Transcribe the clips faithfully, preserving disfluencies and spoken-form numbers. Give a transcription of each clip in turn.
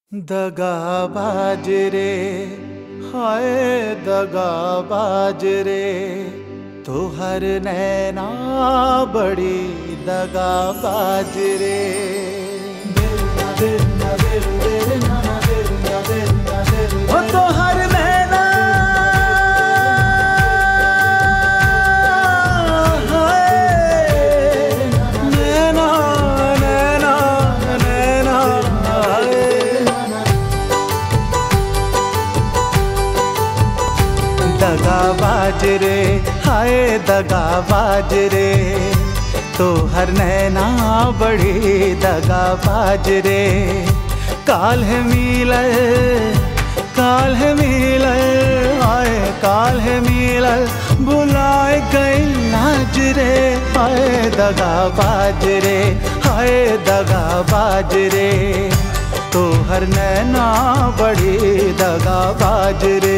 दगाबाज रे हाय दगाबाज रे तोहर नैना बड़ी दगाबाज रे। ओ तोहर नैना नैना नैना नैना दगाबाज रे हाय दगाबाज रे तोहर नैना बड़ी दगाबाज रे। काल है मिलल काल है मिलल हाय काल है मिलल बुलाए गइल नाज रे हाय दगाबाज रे हाय दगाबाज रे तोहर नैना बड़ी दगाबाज रे।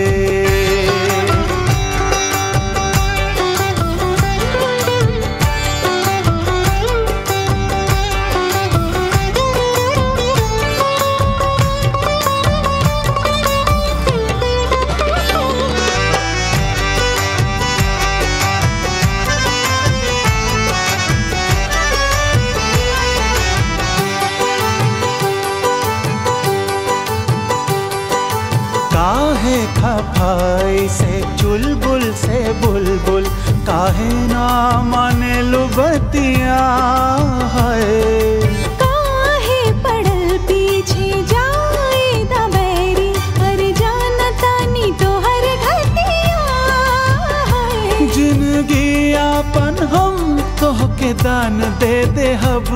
काहे खफाई से चुलबुल से बुलबुल काहे ना माने लुबतिया है। काहे पड़ल पीछे जाए दबेरी हर जाना तानी तो हर घटिया है। जिंदगी आपन हम तोहके दान दे दे हब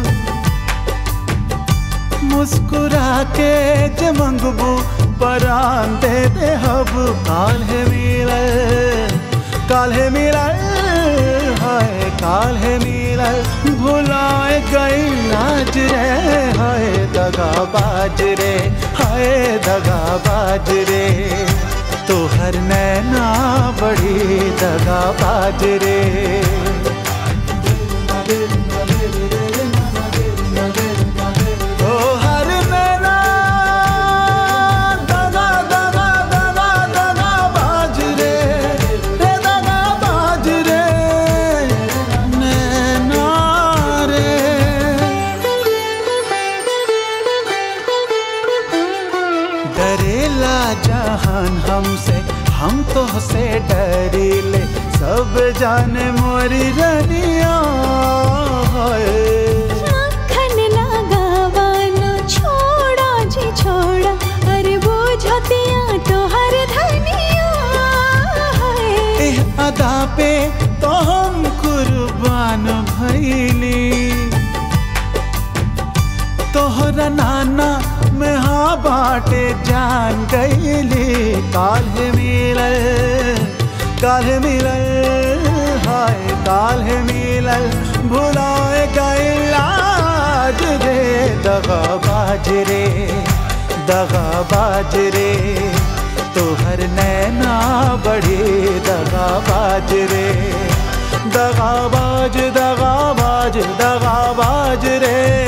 मुस्कुरा के जे मंगबू परान दे दे हब। काल है मिलल काल है मिलल हाय काल है मिलल भुलाए गइल आज रे हाय दगाबाज रे हाय दगाबाज रे तोहर नैना बड़ी दगाबाज रे। डरेला जहान हमसे हम तो से डरीले सब जाने मोरी रनिया मक्खन लगावाना छोड़ा जी छोड़ा अरे बुझतिया तो हर धनिया है। एह अदा पे तो हम कुर्बान भइली तोहरा नाना में हाँ बाटे जान गईली। काल है मिलल काल है मिलल हाय काल है मिलल भुलाए गइल आज रे दगाबाज रे दगाबाज रे तोहर नैना बड़ी दगाबाज रे। दगाबाज दगाबाज दगाबाज रे